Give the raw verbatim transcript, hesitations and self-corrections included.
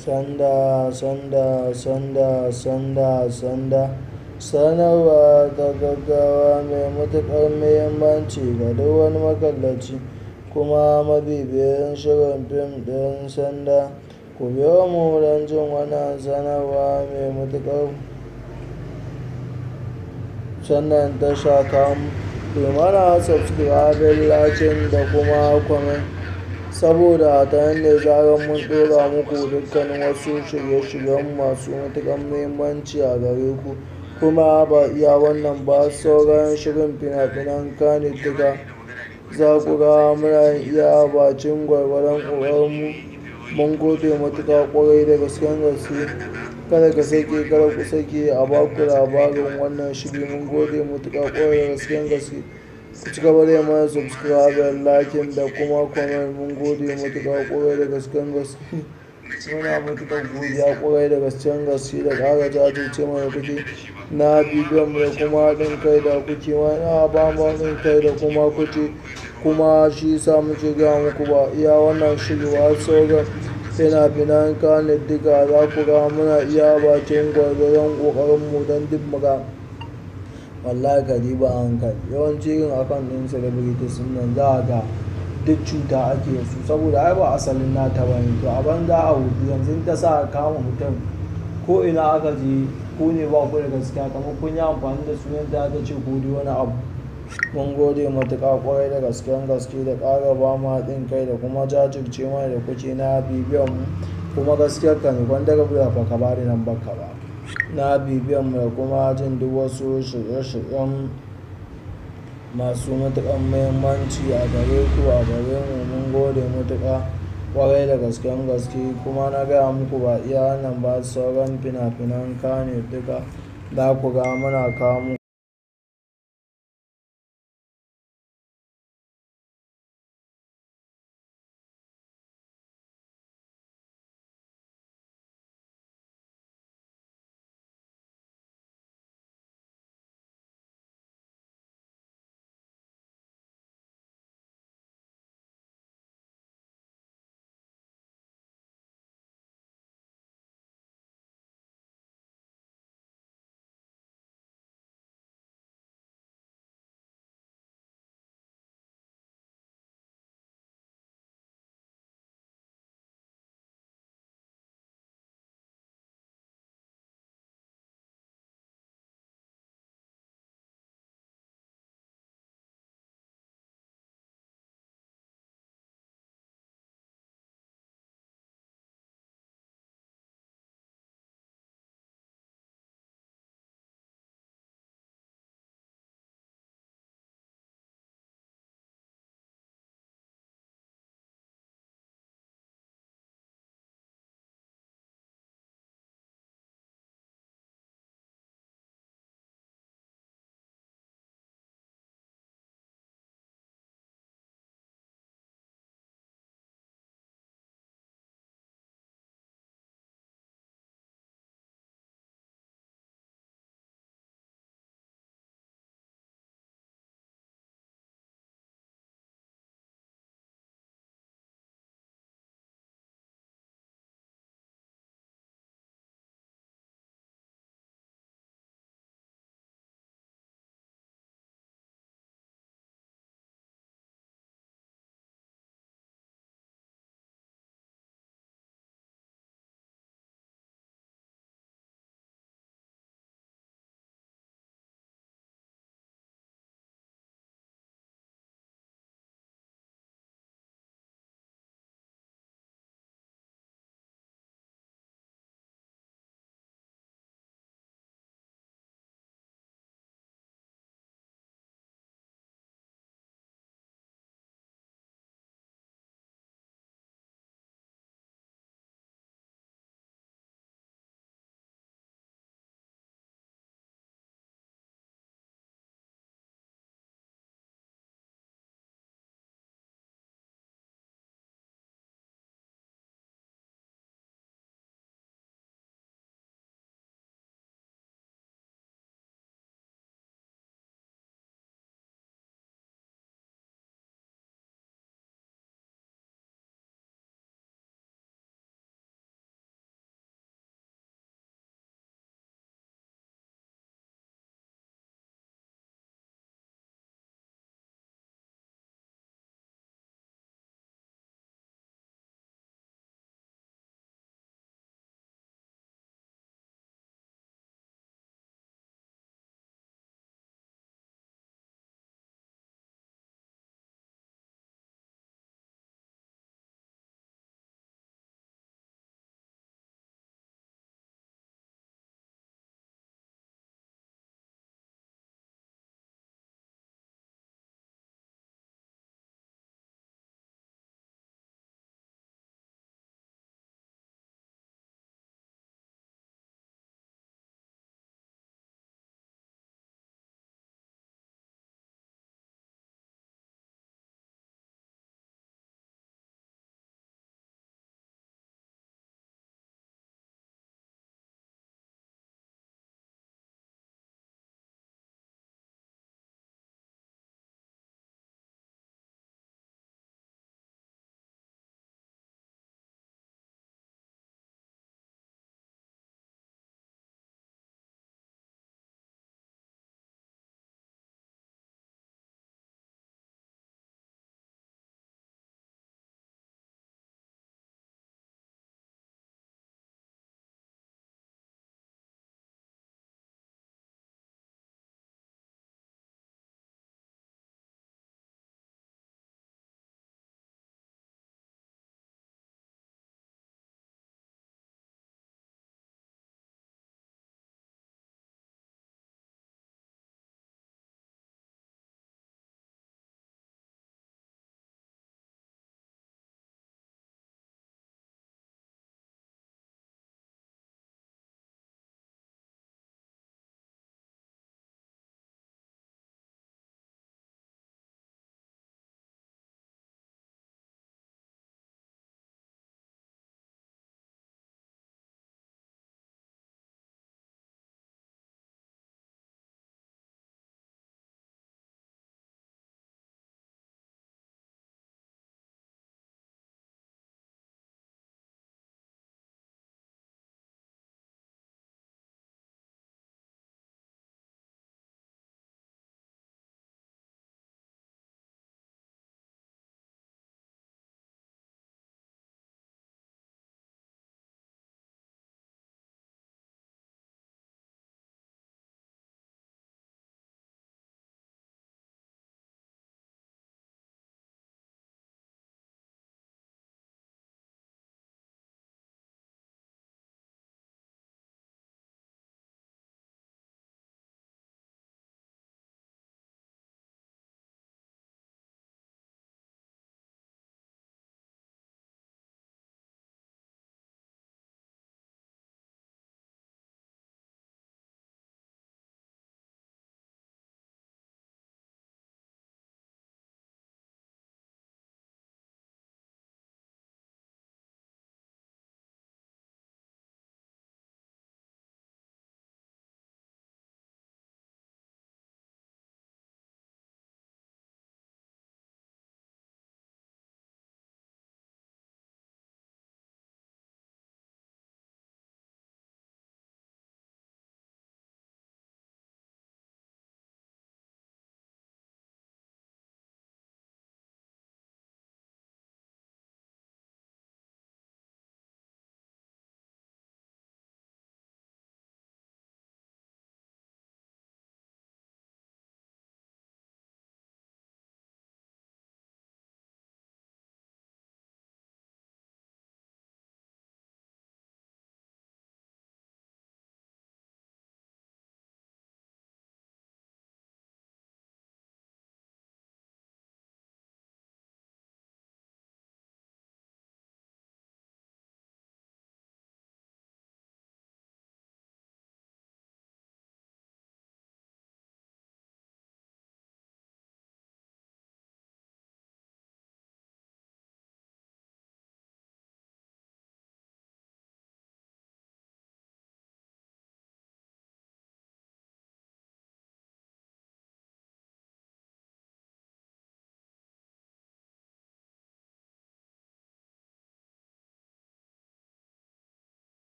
Sanda, sanda, sanda, sanda, sanda. Sanarwa ta gaggawa mai matuƙar muhimmanci ga duk wani makallaci kuma mabibiyin shirin fim ɗin Sanda. Ku biyo mu don jin wannan sanarwa mai matuƙar sannan tasha tamu. Ku mana subscribing, liking da kuma comment, saboda ta nan ne zarar mun ɗora muku dukkanin wasu shirye-shiryen masu matuƙar muhimmanci a gare ku. Kuma ba iya wannan ba, sauran shirin fina-finan Kannywood duka za ku ga muna iya bacin gwargwadon ƙoƙarinmu. Mun gode matuƙa ƙwarai da gasken gaske. Kada ka sake, kada ku sake a baku labarin wannan shiri. Mun gode matuƙa ƙwarai da gasken gaske. Ku ci gaba da yi mana subscribing, liking da kuma comment. Mun gode matuƙa ƙwarai da gasken gaske. Muna matuƙar godiya ƙwarai da gasken gaske da ƙara jajirce mana kuke na bidiyon mu da kuma haɗin kai da kuke mana, ba mu haɗin kai da kuma kuke. Kuma shi yasa muke gaya muku ba iya wannan shiri ba, sauran fina-finan Kannywood duka za ku ga muna iya bakin gwargwadon ƙoƙarinmu don duk muga. Wallahi ka diba a hankali, yawanci irin akan ɗin celebrities nan za a ga duk cuta ake da su, saboda ai ba asalin nata ba ne. To a banza a hudu yanzu ta sa kama mutum ko ina aka je, ku ne ba ku da gaskiya, kamar kun yi amfani da sunan da aka ce ko dai wani abu. Mun gode matuƙa ƙwarai da gasken gaske da ƙara ba mu haɗin kai da kuma jajirce mana da kuke na bibiyan mu. Kuma gaskiyar ka ne, gwanda rabu da fa ka bari nan baka ba na bibiyan mu da kuma jin duk wasu shirye-shiryen masu matuƙar muhimmanci a gare ku, a gare mu. Mun gode matuƙa ƙwarai da gasken gaske. Kuma na gaya muku ba iya wannan ba, sauran fina-finan Kannywood duka za ku ga muna kawo muku.